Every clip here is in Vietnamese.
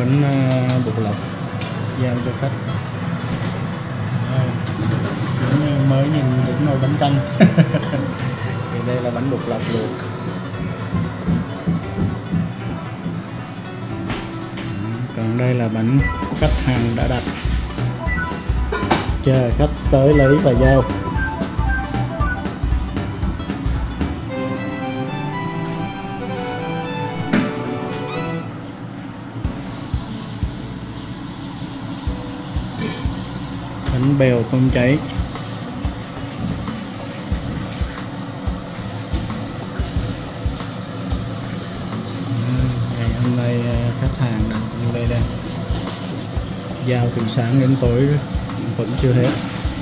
bánh bột lọc giao cho khách. Mới nhìn đúng nồi bánh canh. Thì đây là bánh bột lọc luộc. Còn đây là bánh khách hàng đã đặt, chờ khách tới lấy và giao. Bánh bèo tôm cháy. Ngày hôm nay khách hàng đặt như đây đây, giao từ sáng đến tối vẫn chưa hết.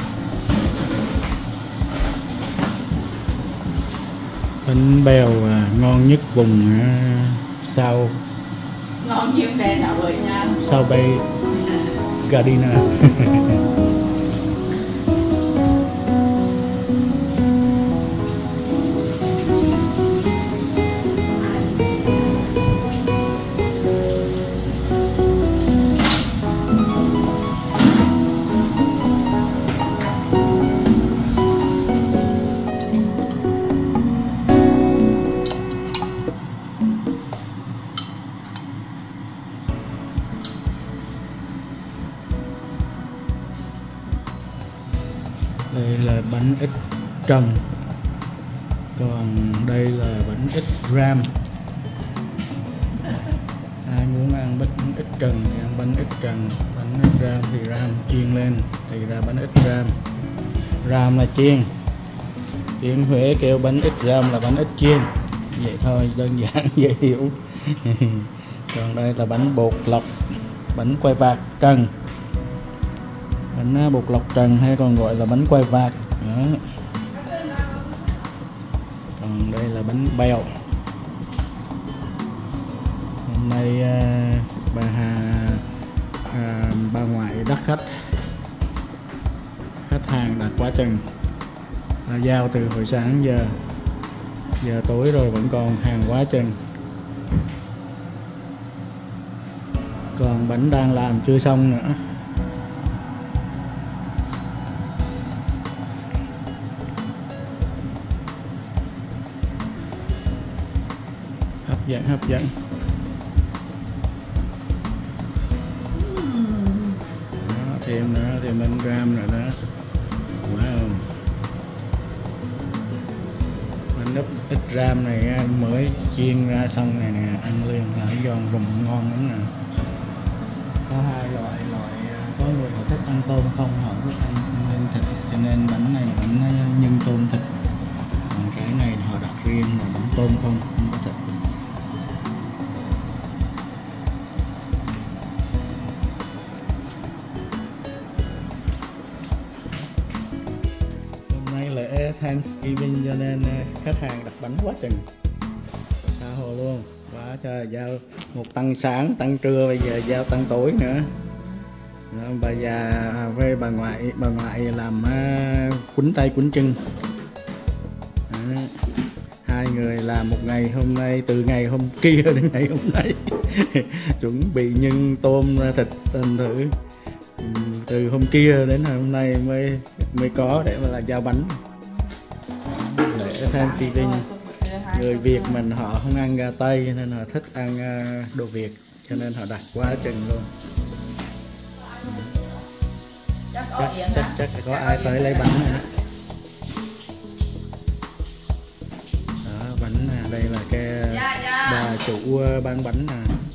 Bánh bèo ngon nhất vùng South, ngon như bè nào vậy nha, South Bay Gardena. Đây là bánh ít trần, còn đây là bánh ít ram. Ai muốn ăn bánh ít trần thì ăn bánh ít trần, bánh ít ram thì ram chiên lên thì ra bánh ít ram. Ram là chiên, tiếng Huế kêu bánh ít ram là bánh ít chiên, vậy thôi, đơn giản dễ hiểu. Còn đây là bánh bột lọc, bánh quay vạc trần. Bánh bột lọc trần hay còn gọi là bánh quay vạc. Đó. Còn đây là bánh bèo. Hôm nay bà bà ngoại đắt khách, khách hàng đặt quá chừng, giao từ hồi sáng giờ tối rồi vẫn còn hàng quá chừng. Còn bánh đang làm chưa xong nữa. Hấp dẫn. Đó, thêm nữa, thêm bánh ram nữa đó. Wow, bánh ít ram này mới chiên ra xong này nè, ăn liền là giòn rụm ngon lắm nè. Có hai loại, có người họ thích ăn tôm không, họ thích ăn nhân thịt, cho nên bánh này bánh nhân tôm thịt. Còn cái này họ đặt riêng là bánh tôm không có thịt. Lễ Thanksgiving cho nên khách hàng đặt bánh quá chừng, tha hồ luôn, quá trời. Giao một tăng sáng, tăng trưa, bây giờ giao tăng tối nữa. Bà già với bà ngoại làm quýnh tay quýnh chân. Đó. Hai người làm một ngày, hôm nay từ ngày hôm kia đến ngày hôm nay. Chuẩn bị nhân tôm thịt tình thử, từ hôm kia đến hôm nay mới có để mà là giao bánh. Lễ Thanksgiving, người Việt mình họ không ăn gà Tây nên họ thích ăn đồ Việt, cho nên họ đặt quá chừng luôn. Chắc có ai tới lấy bánh này. Đó, bánh đây là cái bà chủ bán bánh nè.